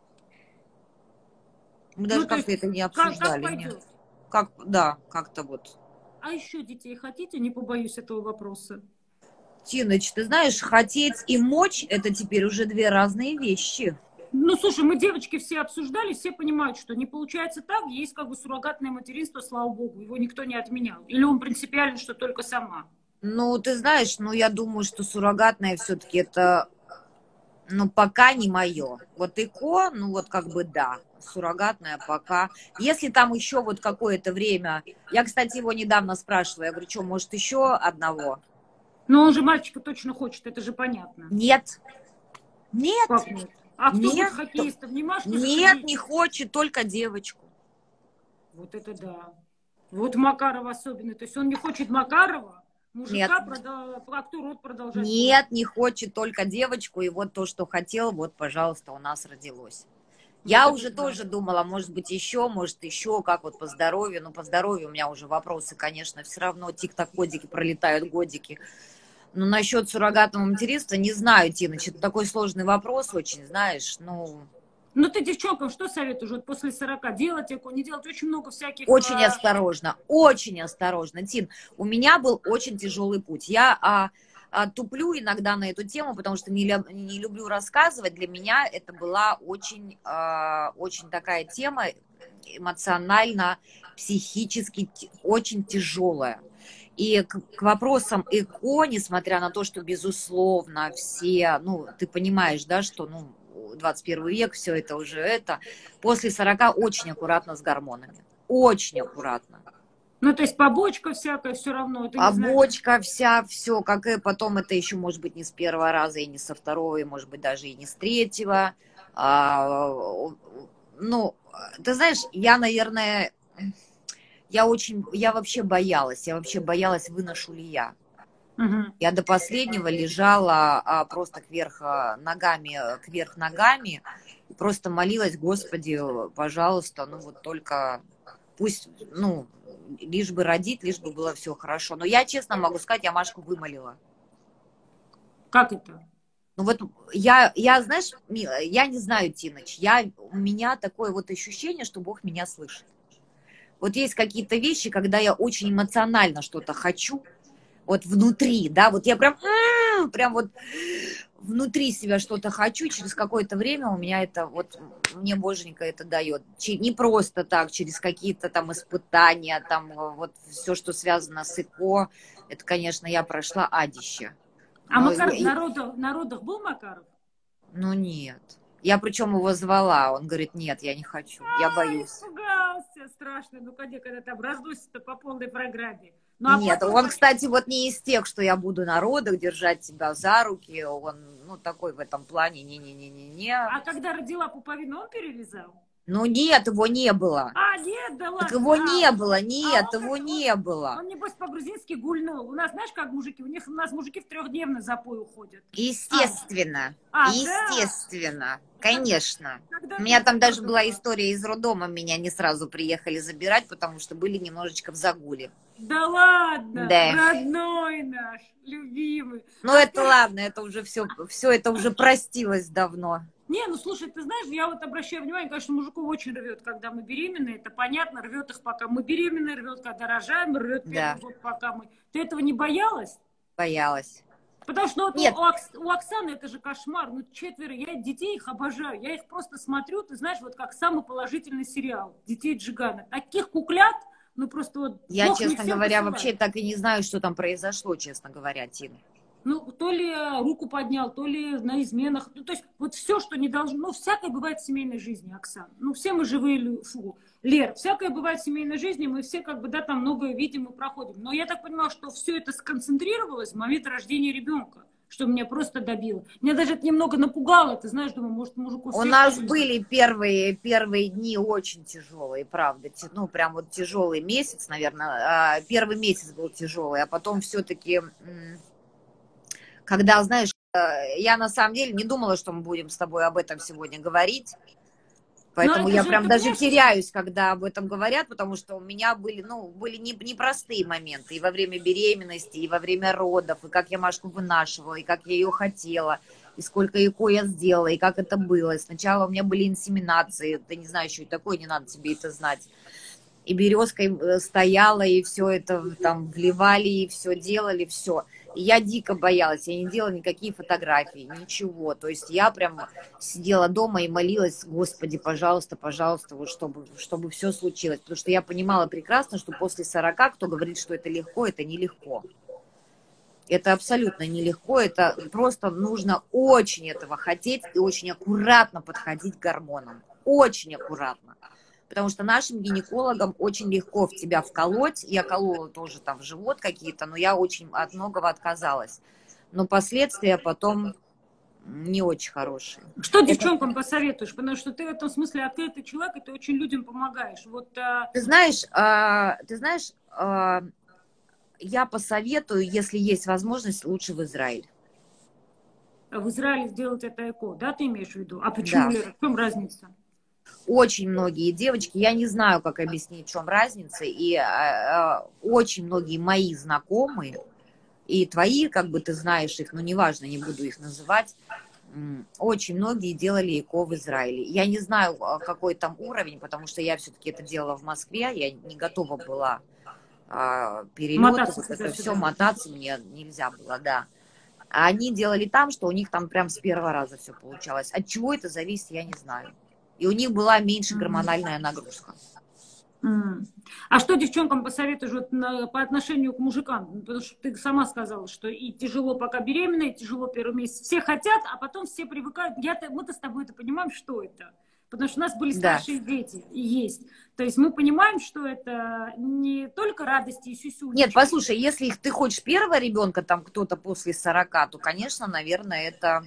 мы Ну, даже то как-то есть, это не как, как обсуждали, нет. пойдет? Как, да, как-то вот. А еще детей хотите? Не побоюсь этого вопроса. Тиныч, ты знаешь, хотеть и мочь – это теперь уже две разные вещи. Ну, слушай, мы девочки все обсуждали, все понимают, что не получается так, есть как бы суррогатное материнство, слава богу, его никто не отменял. Или он принципиально, что только сама. Ну, ты знаешь, ну, я думаю, что суррогатное все-таки это, ну, пока не мое. Вот ИКО, ну, вот как бы да, суррогатное пока. Если там еще вот какое-то время... Я, кстати, его недавно спрашивала, я говорю, что, может, еще одного? Но он же мальчика точно хочет, это же понятно. Нет, нет, Как нет? А кто будет нет, хоккеистом? Не Машка же нет, ходить. не хочет, только девочку. Вот это да. Вот Макаров особенно. То есть он не хочет Макарова, Нет, мужика, продал, а кто род продолжать будет? нет, не хочет, только девочку, и вот то, что хотел, вот, пожалуйста, у нас родилось. Вот Я это уже да. тоже думала, может быть, еще, может, еще, как вот по здоровью. Ну, по здоровью у меня уже вопросы, конечно, все равно тик-так-годики пролетают, годики. Но насчет суррогатного материнства не знаю, Тиныч, это такой сложный вопрос очень, знаешь, ну... Ну ты девчонкам что советуешь вот после сорока? Делать ЭКО, не делать? Очень много всяких... Очень а, осторожно, очень осторожно, Тин. У меня был очень тяжелый путь. Я а, а, туплю иногда на эту тему, потому что не, лю- не люблю рассказывать. Для меня это была очень, а, очень такая тема эмоционально, психически т- очень тяжелая. И к, к вопросам ЭКО, несмотря на то, что, безусловно, все, ну, ты понимаешь, да, что, ну, двадцать первый век, все это уже это, после сорока очень аккуратно с гормонами. Очень аккуратно. Ну то есть побочка всякая все равно, это не знаю. Побочка вся, все, как и потом это еще может быть не с первого раза, и не со второго, и может быть даже и не с третьего. А, ну, ты знаешь, я, наверное, я очень, я вообще боялась, я вообще боялась, выношу ли я. Угу. Я до последнего лежала а, просто кверх а, ногами, кверх ногами, и просто молилась, Господи, пожалуйста, ну вот только пусть, ну, лишь бы родить, лишь бы было все хорошо. Но я честно могу сказать, я Машку вымолила. Как это? Ну вот я, я, знаешь, милая, я не знаю, Тиноч, я, у меня такое вот ощущение, что Бог меня слышит. Вот есть какие-то вещи, когда я очень эмоционально что-то хочу, вот внутри, да, вот я прям, прям вот внутри себя что-то хочу, через какое-то время у меня это, вот мне Боженька это дает. Не просто так, через какие-то там испытания, там вот все, что связано с ИКО, это, конечно, я прошла адище. А Но, Макаров на родах, на родах был Макаров? ну нет. Я причем его звала, он говорит, нет, я не хочу, я А, боюсь. испугался, страшно. Ну, когда, когда там разносится по полной программе. Ну, а Нет, потом... он, кстати, вот не из тех, что я буду на родах держать тебя за руки, он, ну, такой в этом плане, не-не-не-не-не. А когда родила пуповину, он перевязал? Ну, нет, его не было. А, нет, да Так ладно. его А, не было, а нет, он, его как- не он, было. он, небось, по-грузински гульнул. У нас, знаешь, как мужики? У них у нас мужики в трехдневный запой уходят. Естественно, А, а да. естественно, конечно. Когда У ты меня там даже родила? была история из роддома, меня не сразу приехали забирать, потому что были немножечко в загуле. Да ладно, Да. родной наш, любимый. Ну, А это скажи- ладно, это уже все, все это уже простилось давно. Не, ну слушай, ты знаешь, я вот обращаю внимание, конечно, мужиков очень рвет, когда мы беременны, это понятно, рвет их, пока мы беременны, рвет, когда рожаем, рвет первый Да. год, пока мы... Ты этого не боялась? Боялась. Потому что вот Нет. у, Окс- у Оксаны это же кошмар, ну четверо, я детей их обожаю, я их просто смотрю, ты знаешь, вот как самый положительный сериал «Детей Джигана». Таких куклят, ну просто вот... Я, Бог не честно всем говоря, посылает. вообще так и не знаю, что там произошло, честно говоря, Тина. Ну, то ли э, руку поднял, то ли на изменах. Ну, то есть вот все, что не должно... Ну, всякое бывает в семейной жизни, Оксана. Ну, все мы живые... лю- Фу, Лер, всякое бывает в семейной жизни, мы все как бы, да, там многое видим и проходим. Но я так понимаю, что все это сконцентрировалось в момент рождения ребенка, что меня просто добило. Меня даже это немного напугало, ты знаешь, думаю, может, мужику... У нас были первые, первые дни очень тяжелые, правда. Те- Ну, прям вот тяжелый месяц, наверное. А, Первый месяц был тяжелый, а потом все-таки... Когда, знаешь, э, я на самом деле не думала, что мы будем с тобой об этом сегодня говорить. Но Поэтому это я же, прям ты даже понимаешь, теряюсь, когда об этом говорят, потому что у меня были, ну, были не- непростые моменты и во время беременности, и во время родов, и как я Машку вынашивала, и как я ее хотела, и сколько ЭКО я сделала, и как это было. Сначала у меня были инсеминации, ты не знаешь, что это такое, не надо тебе это знать. И березкой э, стояла, и все это там вливали, и все делали, все. И я дико боялась, я не делала никакие фотографии, ничего. То есть я прям сидела дома и молилась: Господи, пожалуйста, пожалуйста, вот чтобы, чтобы все случилось. Потому что я понимала прекрасно, что после сорока, кто говорит, что это легко, это нелегко. Это абсолютно нелегко, это просто нужно очень этого хотеть и очень аккуратно подходить к гормонам. Очень аккуратно. Потому что нашим гинекологам очень легко в тебя вколоть. Я колола тоже там в живот какие-то, но я очень от многого отказалась. Но последствия потом не очень хорошие. что Это, девчонкам посоветуешь? Потому что ты в этом смысле открытый человек, и ты очень людям помогаешь. Вот а, ты знаешь, а, ты знаешь, а, я посоветую, если есть возможность, лучше в Израиль. в Израиле сделать это ЭКО, да, ты имеешь в виду? А почему, Да. Лера, в чем разница? Очень многие девочки, я не знаю, как объяснить, в чем разница, и э, э, очень многие мои знакомые, и твои, как бы ты знаешь их, но неважно, не буду их называть, м, очень многие делали ЭКО в Израиле. Я не знаю, а, какой там уровень, потому что я все-таки это делала в Москве, я не готова была а, перелеты, Мотаться вот это все, туда-сюда. мотаться мне нельзя было, да. А они делали там, что у них там прям с первого раза все получалось. От чего это зависит, я не знаю. И у них была меньше Мгм. гормональная нагрузка. М. А что девчонкам посоветуешь вот на- по отношению к мужикам? Ну, потому что ты сама сказала, что и тяжело, пока беременна, и тяжело первый месяц. Все хотят, а потом все привыкают. Я мы-то с тобой это понимаем, что это. Потому что у нас были Да. старшие дети, и есть. То есть мы понимаем, что это не только радости и Нет, сюсюнечки. послушай, если ты хочешь первого ребенка, там кто-то после сорока, то, конечно, наверное, это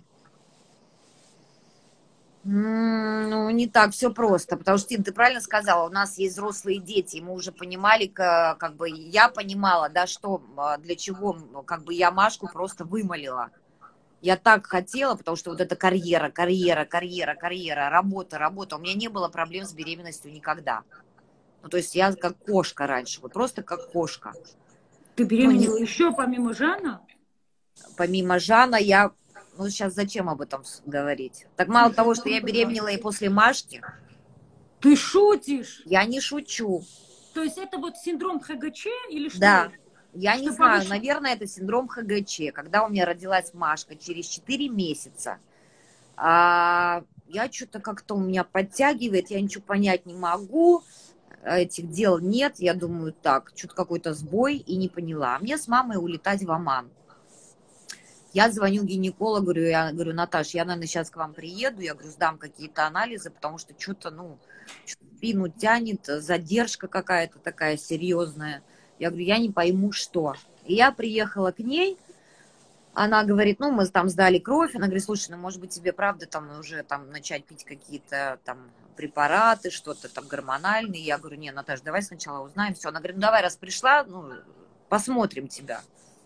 м, ну, не так все просто. Потому что, Тин, ты правильно сказала, у нас есть взрослые дети, и мы уже понимали, ка- как бы я понимала, да, что, а, для чего, м, как бы я Машку просто вымолила. Я так хотела, потому что вот эта карьера, карьера, карьера, карьера, работа, работа. У меня не было проблем с беременностью никогда. Ну, то есть я как кошка раньше, вот просто как кошка. Ты Ну, не, беременела еще помимо Жана? помимо Жана, я... Ну, сейчас зачем об этом с- говорить? Так мало Слушай, того, что я ну да. беременела и после Машки, Ты шутишь? я не шучу. То есть это вот синдром ХГЧ или что Да, это? я не Что знаю, повыше... наверное, это синдром ХГЧ. Когда у меня родилась Машка через четыре месяца, а, я что-то как-то у меня подтягивает, я ничего понять не могу, этих дел нет, я думаю, так, что-то какой-то сбой, и не поняла. А мне с мамой улетать в Оман. Я звоню гинекологу, говорю, я говорю, Наташ, я, наверное, сейчас к вам приеду, я говорю, сдам какие-то анализы, потому что что-то, ну, спину тянет, задержка какая-то такая серьезная. Я говорю, я не пойму, что. И я приехала к ней, она говорит, ну, мы там сдали кровь, она говорит, слушай, ну, может быть, тебе, правда, там уже там начать пить какие-то там препараты, что-то там гормональные. Я говорю, не, Наташа, давай сначала узнаем все. Она говорит, ну, давай, раз пришла, ну, посмотрим тебя.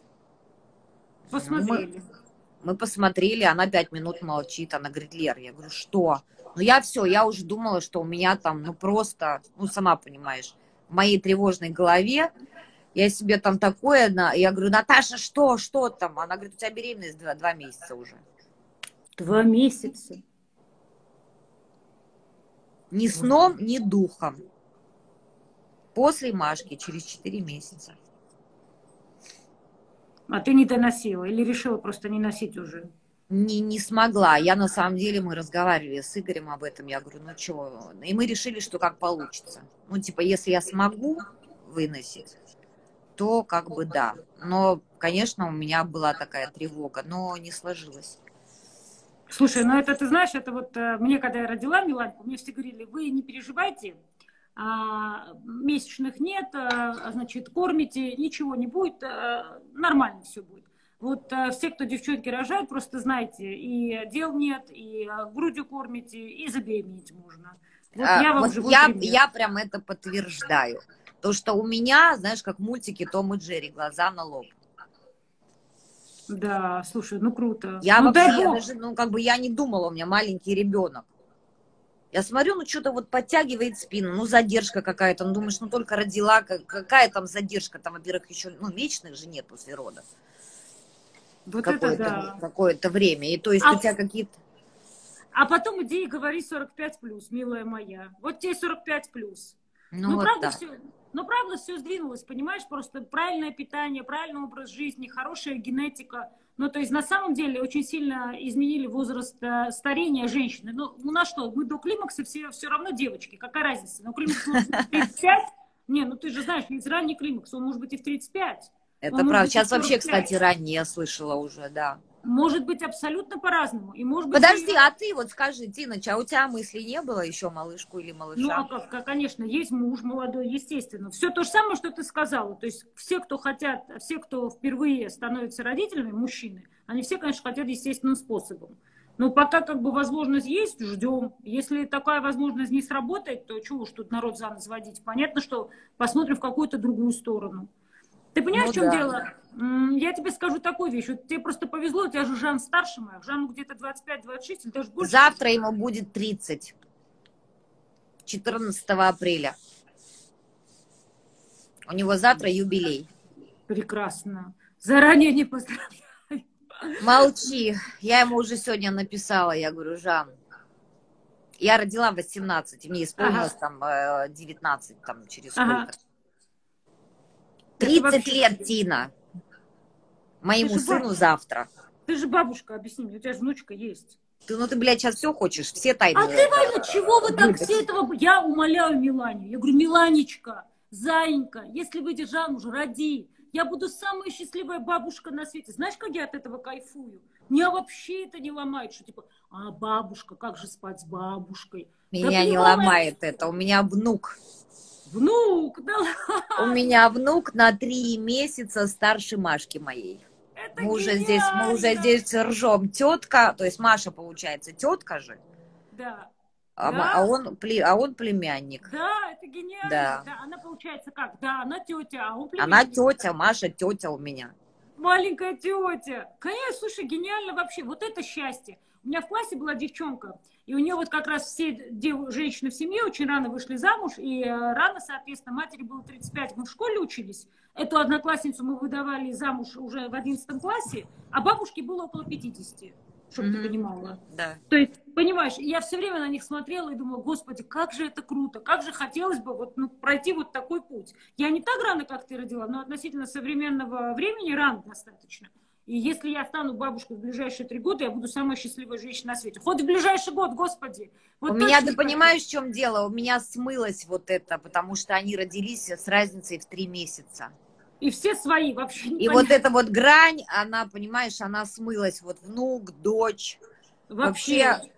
Ну, мы, Посмотрели. мы посмотрели, она пять минут молчит, она говорит, Лер, я говорю, что? Ну, я все, я уже думала, что у меня там, ну, просто, ну, сама понимаешь, в моей тревожной голове я себе там такое, на... я говорю, Наташа, что, что там? Она говорит, у тебя беременность два, два месяца уже. Два месяца. Ни сном, ни духом. После Машки через четыре месяца. А ты не доносила или решила просто не носить уже? Не, не смогла. Я на самом деле, мы разговаривали с Игорем об этом. Я говорю, ну что? И мы решили, что как получится. Ну, типа, если я смогу выносить, то как бы да. Но, конечно, у меня была такая тревога, но не сложилось. Слушай, ну это, ты знаешь, это вот э, мне, когда я родила Миланку, мне все говорили, вы не переживайте, а, месячных нет, а, значит, кормите, ничего не будет, а, нормально все будет. Вот а, все, кто девчонки рожают, просто знайте, и дел нет, и а, грудью кормите, и забеременеть можно. Вот А, я вам вот живой я, пример. я прям это подтверждаю. То, что у меня, знаешь, как в мультике Том и Джерри, глаза на лоб. Да, слушай, ну круто. Я Ну дай вообще, я бог. даже, ну, как бы я не думала, у меня маленький ребенок. Я смотрю, ну что-то вот подтягивает спину, ну задержка какая-то, ну думаешь, ну только родила, какая там задержка, там, во-первых, еще, ну вечных же нет после родов. Вот это Какое-то да. какое-то время, и то есть А, у тебя какие-то... а потом иди и говори сорок пять плюс, милая моя. Вот тебе сорок пять плюс. Ну Ну, вот правда, так. все, ну, правда, все сдвинулось, понимаешь? Просто правильное питание, правильный образ жизни, хорошая генетика. Ну, то есть, на самом деле, очень сильно изменили возраст э, старения женщины. Ну, у нас что, мы до климакса все, все равно девочки, какая разница? Ну, климакс может быть в тридцать пять. Не, ну ты же знаешь, есть ранний климакс, он может быть и в тридцать пять. Это Он может правда. быть и в Сейчас вообще, сорок кстати, пять. ранее я слышала уже, да. Может быть абсолютно по-разному. И может быть и Подожди, а ты вот скажи, Тиноч, а у тебя мыслей не было еще малышку или ну, а малыша? как, как, конечно, есть муж молодой, естественно. Все то же самое, что ты сказала. То есть все, кто хотят, все, кто впервые становятся родителями, мужчины, они все, конечно, хотят естественным способом. Но пока как бы возможность есть, ждем. Если такая возможность не сработает, то чего уж тут народ за нос водить? Понятно, что посмотрим в какую-то другую сторону. Ты понимаешь, Ну в чем да. дело? Я тебе скажу такую вещь. Вот тебе просто повезло, у тебя же Жан старше моя. Жанну где-то двадцать пять двадцать шесть или даже больше. Завтра ему будет тридцать. четырнадцатого апреля. У него завтра юбилей. Прекрасно. Заранее не поздравляю. Молчи. Я ему уже сегодня написала. Я говорю, Жан, я родила в восемнадцать, мне исполнилось ага. там девятнадцать, там через ага. сколько. тридцать лет, Тина. Моему сыну баб... завтра. Ты же бабушка, объясни мне, у тебя же внучка есть. Ты, ну ты, блядь, сейчас все хочешь, все тайны. А ты, Ваня, чего вы так все этого... Я умоляю Миланю. Я говорю, Миланечка, зайенька, если выйдешь замуж, роди. Я буду самая счастливая бабушка на свете. Знаешь, как я от этого кайфую? Меня вообще это не ломает, что типа, а бабушка, как же спать с бабушкой? Меня да, не ломает это, у меня внук. Внук, да ладно. У меня внук на три месяца старше Машки моей. Это мы уже здесь, мы уже здесь ржем. Тетка, то есть Маша получается тетка же. Да. А, да. а, он, а он племянник. Да, это гениально. Да. Да, она получается как? Да, она тетя, а он племянник. Она тетя, Маша тетя у меня. Маленькая тетя. Конечно, слушай, гениально вообще. Вот это счастье. У меня в классе была девчонка, и у нее вот как раз все дев... женщины в семье очень рано вышли замуж, и рано, соответственно, матери было тридцать пять, мы в школе учились. Эту одноклассницу мы выдавали замуж уже в одиннадцатом классе, а бабушке было около пятидесяти, чтобы mm-hmm. ты понимала. Да. То есть, понимаешь, я все время на них смотрела и думала, господи, как же это круто, как же хотелось бы вот, ну, пройти вот такой путь. Я не так рано, как ты родила, но относительно современного времени рано достаточно. И если я стану бабушкой в ближайшие три года, я буду самая счастливая женщина на свете. Хоть в ближайший год, господи. Вот у меня, ты понимаешь, в чем дело? У меня смылось вот это, потому что они родились с разницей в три месяца. И все свои вообще не И понятно. Вот эта вот грань, она, понимаешь, она смылась. Вот внук, дочь. Вообще, вообще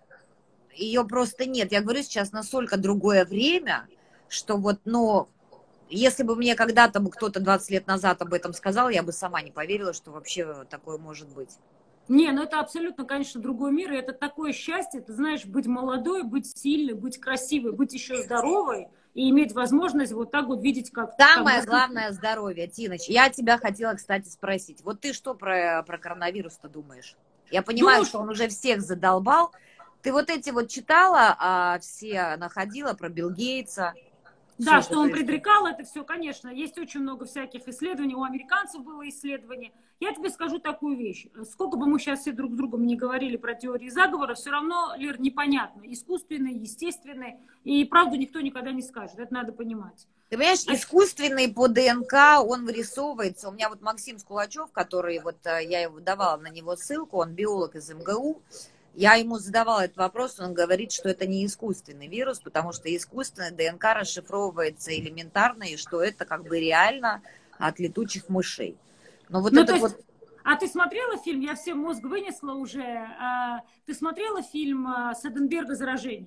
ее просто нет. Я говорю, сейчас настолько другое время, что вот, ну... Если бы мне когда-то бы кто-то двадцать лет назад об этом сказал, я бы сама не поверила, что вообще такое может быть. Не, ну это абсолютно, конечно, другой мир, и это такое счастье, ты знаешь, быть молодой, быть сильной, быть красивой, быть еще здоровой и иметь возможность вот так вот видеть, как... Самое как... главное здоровье, Тиноч. Я тебя хотела, кстати, спросить. Вот ты что про, про коронавирус-то думаешь? Я понимаю, Думаю, что он уже всех задолбал. Ты вот эти вот читала, а все находила про Билл Гейтса? Да, что он предрекал, это все, конечно. Есть очень много всяких исследований. У американцев было исследование. Я тебе скажу такую вещь. Сколько бы мы сейчас все друг с другом не говорили про теории заговора, все равно, Лер, непонятно. Искусственный, естественный. И правду никто никогда не скажет. Это надо понимать. Ты понимаешь, а... искусственный по ДНК, он вырисовывается. У меня вот Максим Скулачев, который, вот я его давала на него ссылку, он биолог из МГУ. Я ему задавала этот вопрос, он говорит, что это не искусственный вирус, потому что искусственный ДНК расшифровывается элементарно, и что это как бы реально от летучих мышей. Но вот ну, это есть, вот... А ты смотрела фильм, я всем мозг вынесла уже, а, ты смотрела фильм Соденберга «Заражение»?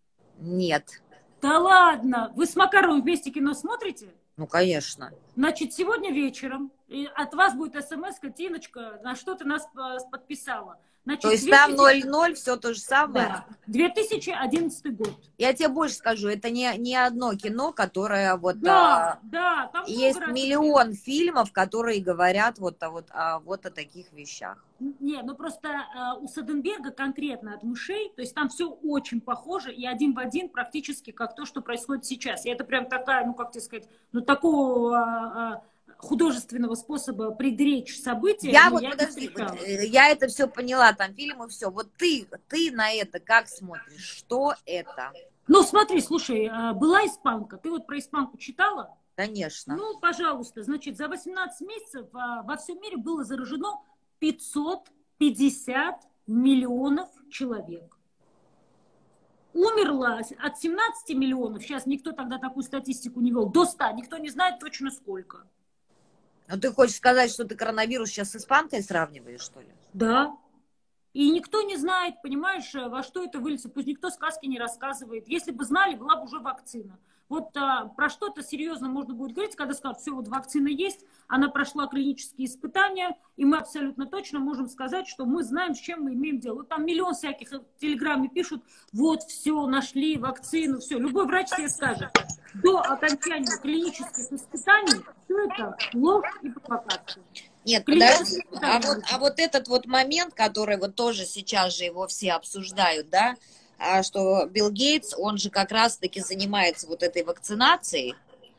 Нет. Да ладно, вы с Макаровым вместе кино смотрите? Ну, конечно. Значит, сегодня вечером от вас будет смс-ка, Тиночка, на что ты нас подписала. Значит, То есть там ноль ноль, все то же самое? Да, две тысячи одиннадцатый год. Я тебе больше скажу, это не, не одно кино, которое вот... Да, а, да, там есть много миллион разных. фильмов, которые говорят вот о, вот, о, вот о таких вещах. Не, ну просто э, у Соденберга конкретно от мышей, то есть там все очень похоже и один в один практически как то, что происходит сейчас. И это прям такая, ну как тебе сказать, ну такого... Э, художественного способа предречь события. Я ну, вот, я подожди, вот, я это все поняла, там фильмы, все. Вот ты, ты на это как смотришь? Что это? Ну, смотри, слушай, была испанка. Ты вот про испанку читала? Конечно. Ну, пожалуйста. Значит, за восемнадцать месяцев во всем мире было заражено пятьсот пятьдесят миллионов человек. Умерло от семнадцати миллионов, сейчас никто тогда такую статистику не вел, до ста. Никто не знает точно сколько. Ну, ты хочешь сказать, что ты коронавирус сейчас с испанкой сравниваешь, что ли? Да. И никто не знает, понимаешь, во что это выльется. Пусть никто сказки не рассказывает. Если бы знали, была бы уже вакцина. Вот а, про что-то серьезно можно будет говорить, когда скажут, все, вот вакцина есть, она прошла клинические испытания, и мы абсолютно точно можем сказать, что мы знаем, с чем мы имеем дело. Вот там миллион всяких в Телеграме пишут, вот, все, нашли вакцину, все. Любой врач тебе скажет, до окончания клинических испытаний все это ложь и провокация. Нет, подожди, а вот, а вот этот вот момент, который вот тоже сейчас же его все обсуждают, да, что Билл Гейтс, он же как раз-таки занимается вот этой вакцинацией,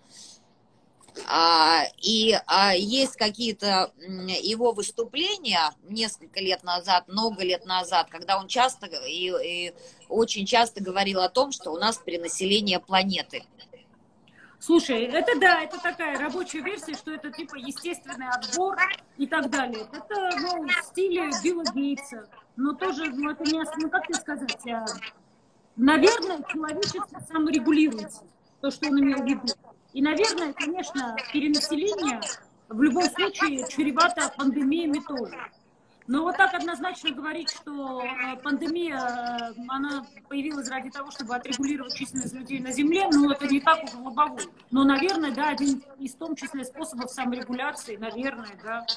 и есть какие-то его выступления несколько лет назад, много лет назад, когда он часто и, и очень часто говорил о том, что у нас перенаселение планеты. Слушай, это да, это такая рабочая версия, что это типа естественный отбор и так далее. Это, ну, в стиле Билла Гейтса. Но тоже, ну, это не, ну, как тебе сказать, а, наверное, человечество саморегулируется, то, что он имел в виду. И, наверное, конечно, перенаселение в любом случае чревато пандемиями тоже. Но вот так однозначно говорить, что пандемия, она появилась ради того, чтобы отрегулировать численность людей на Земле, ну, это не так уж лобово. Но, наверное, да, один из в том числе способов саморегуляции, наверное, да.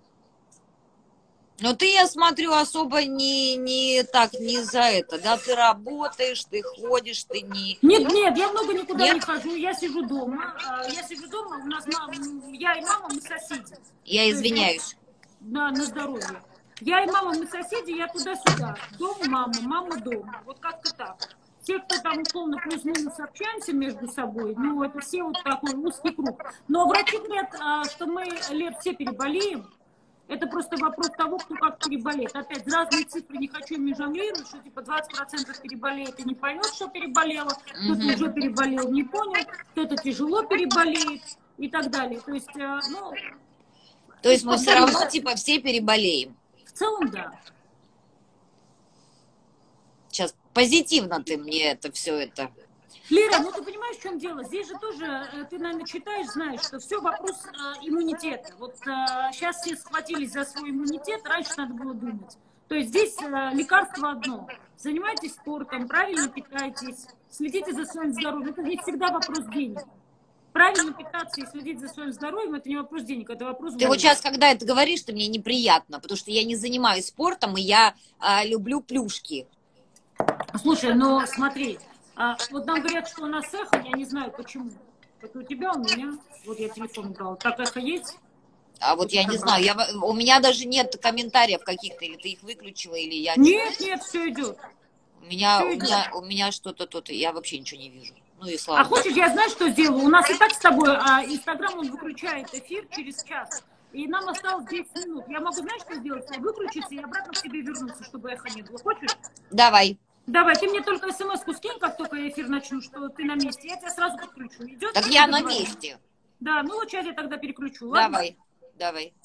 Но ты, я смотрю, особо не, не так, не за это, да? Ты работаешь, ты ходишь, ты не... Нет, нет, я много никуда нет? не хожу, я сижу дома. Я сижу дома, у нас мама, я и мама, мы соседи. Я извиняюсь. Да, на здоровье. Я и мама, мы соседи, я туда-сюда. Дом, мама, мама, дом. Вот как-то так. Те, кто там условно плюс-минус общаемся между собой, ну, это все вот такой узкий круг. Но врачи говорят, что мы, Лер, все переболеем. Это просто вопрос того, кто как переболеет. Опять, разные цифры, не хочу ими жонглировать, что типа двадцать процентов переболеет и не поймет, что переболело, кто-то mm-hmm. уже переболел, не понял, кто-то тяжело переболеет и так далее. То есть, ну... То есть мы все равно, типа, все переболеем? В целом, да. Сейчас позитивно ты мне это все это... Лера, ну ты понимаешь, в чем дело? Здесь же тоже, ты, наверное, читаешь, знаешь, что все вопрос э, иммунитета. Вот э, сейчас все схватились за свой иммунитет, раньше надо было думать. То есть здесь э, лекарство одно. Занимайтесь спортом, правильно питайтесь, следите за своим здоровьем. Это не всегда вопрос денег. Правильно питаться и следить за своим здоровьем, это не вопрос денег, это вопрос... Ты вот сейчас, когда это говоришь, то мне неприятно, потому что я не занимаюсь спортом, и я а, люблю плюшки. Слушай, ну смотри... А, вот нам говорят, что у нас эхо, я не знаю почему. Это у тебя, у меня. Вот я телефон убрала. Так эхо есть? А вот я не знаю, я, у меня даже нет комментариев каких-то, или ты их выключила, или я... Нет, нет, все идет. У меня, все у идет. меня, у меня что-то тут, я вообще ничего не вижу. Ну и слава А хочешь, я знаю, что сделаю? У нас и так с тобой а, Инстаграм, он выключает эфир через час. И нам осталось десять минут. Я могу, знаешь, что сделать? Выключиться и обратно к тебе вернуться, чтобы эхо не было. Хочешь? Давай. Давай, ты мне только смс-ку скинь, как только я эфир начну, что ты на месте. Я тебя сразу подключу. Идет? Так я на месте. Да, ну вот сейчас я тогда переключу. Ладно? Давай, давай.